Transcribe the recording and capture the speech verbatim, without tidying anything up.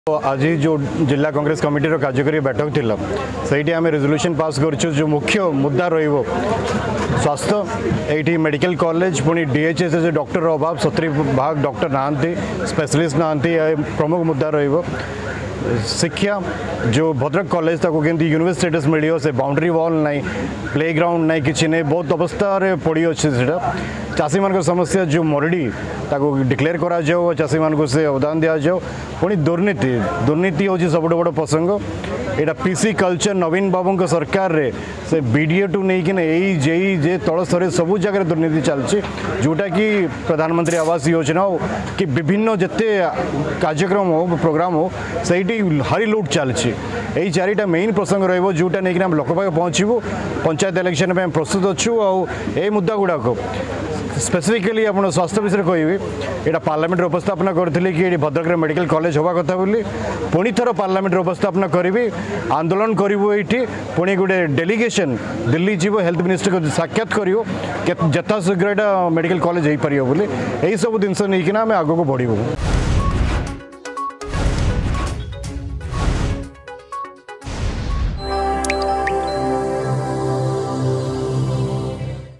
तो आज जो जिला कांग्रेस कमिटी कार्यकारी बैठक थिला सही आम रेजोल्यूशन पास कर जो मुख्य मुद्दा रो स्वास्थ्य ये मेडिकल कॉलेज पुणी डीएचएस डॉक्टर अभाव सतरी भाग डॉक्टर नहांती स्पेशलिस्ट नहांती प्रमुख मुद्दा रो शिक्षा जो भद्रक कॉलेज ताको केमती यूनिवर्सिटी स्टेटस मिलियो से बाउंड्री वॉल नहीं प्लेग्राउंड नहीं किसी नहीं बहुत अवस्था पड़ी अच्छे से चाषी मान समस्या जो मरड़ी ताको डिक्लेयर करा जाओ चाषी मान से अवदान दि जाओ पुणी दुर्नीति दुर्नीति हूँ सब बड़ प्रसंग यहाँ पीसी कल्चर नवीन बाबू सरकार रे से बीडीए टू नहीं कि यही जेई जे तल स्तर सबू जगह दुर्नीति चलती जोटा कि प्रधानमंत्री आवास योजना हो कि विभिन्न जिते कार्यक्रम हो प्रोग्राम हो सही हरी लुट चलती यही चारिटा मेन प्रसंग रोटा नहीं लोक पाखे पहुँचू पंचायत इलेक्शन में प्रस्तुत अच्छु आ मुद्दा गुड़ाक स्पेसिफिकली आप स्वास्थ्य विषय कहि यहाँ पार्लियामेंट उपस्थापना करथिले कि भद्रक रे मेडिकल कॉलेज होगा कथा बोली पुणी थर पार्लियामेंट उपस्थापना करी आंदोलन करूँ ये पुणी गोटे डेलीगेशन दिल्ली जीव हेल्थ मिनिस्टर को साक्षात कर जथा शीघ्र यहाँ मेडिकल कॉलेज हो पार बोली यही सब जिनस नहीं आगे को बढ़ू।